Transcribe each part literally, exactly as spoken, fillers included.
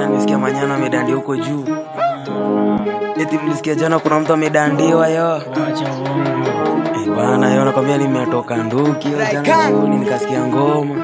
Jana nisikia manyana medandi huko juu. Eti mlisikia jana kuna mtu amedandiwa yo. Eh bana yo nakwambia nimetoka nduki jana jioni nikasikia ngoma.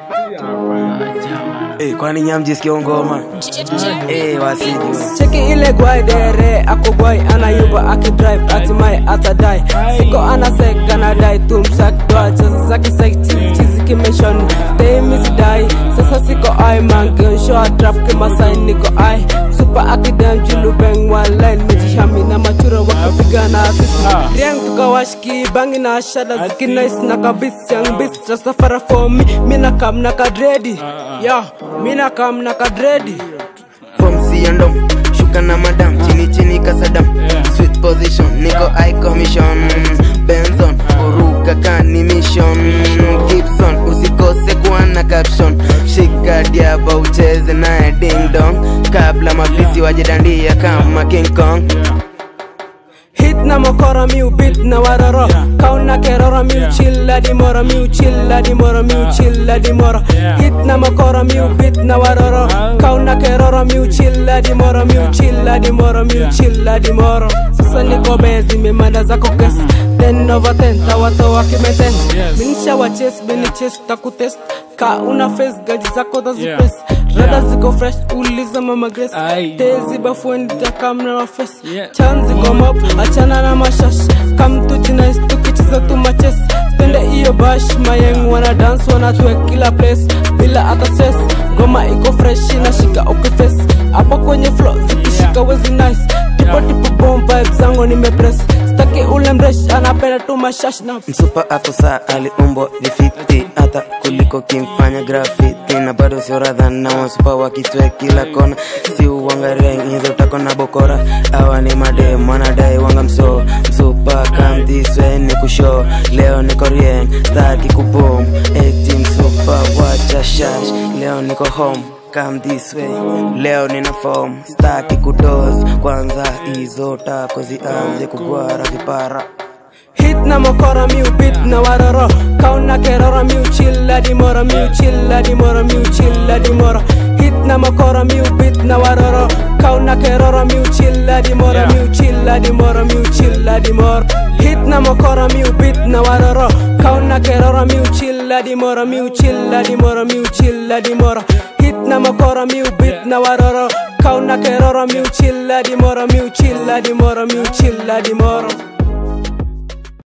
Eh kwani nyamji sikia ngoma? Eh wasiju. Cheki ile guaidere ako boy anayuba akidrive atimai atadai. Siko anaseka na dai tumsak doa zaki seki chizi kimeshon temi sidai. Sasa siko ai mangen show trap kama sign niko ai. Super akidam julu bang one line mejihami na machura wakapigana sisi. Riang tukawashki bangi na shada ziki nice na kabisi yang beast Rastafari for me. Mina kam na kadready. Yo, mina kam na kadready. From Siandom, shuka na madam, chini chini kasadam. Sweet position, niko high commission. Benzon, uruka kani mission. Gibson, usikose kuwa na caption. Shika diaba ucheze nae ding dong. Kabla mafisi wajidandia kama King Kong. Hit na mokora miu beat na waroro. Kauna kerora miu chilla di mora miu chilla di mora miu chilla di mora. Hit na mokora miu beat na waroro. Kauna kerora miu chilla di mora miu chilla di mora miu chilla di mora. Sasa niko bezi memanda zako kesi. Ten over ten tawato wakimeten. Minisha wa chase bini chase takutest. Ka una face gaji zako da zipes. Rada ziko fresh uliza mama Grace. Tezi bafuendi takamna wa face. Chanzi come up achana na mashash. Come to China tukicheza tu maches. Pende iyo bash mayeng wana dance wana tuwe kila place. Bila ata stress goma iko fresh inashika ukiface. Hapa kwenye flow zikishika wezi nice. Tipo tipo bomb vibes zangu nimepress. Staki ule mresh anapenda tu mashash na Msupa ako saa aliumbo vifiti hata kuliko kimfanya graffiti. Na bado sio radha na wasupa wakitwe kila kona. Si uwangareng hizo tako na bokora. Awa ni made mwanadai wanga mso. Msupa come this way ni kusho. Leo niko rieng staki kuboom. Eti msupa wacha shash. Leo niko home come this way. Leo nina form staki kudoz. Kwanza hizo tako zianze kugwara vipara. Hit na mokora miu beat na waroro. Kauna kerora miu chilla di mora miu chilla di mora miu chilla di mora. Hit na mokora miu beat na waroro. Kauna kerora miu chilla di mora miu chilla di mora miu chilla di mora. Hit na mokora miu beat na waroro. Kauna kerora miu chilla di mora miu chilla di mora miu chilla di mora. Hit na mokora miu beat na waroro. Kauna kerora miu chilla di mora miu chilla di mora miu chilla di mora.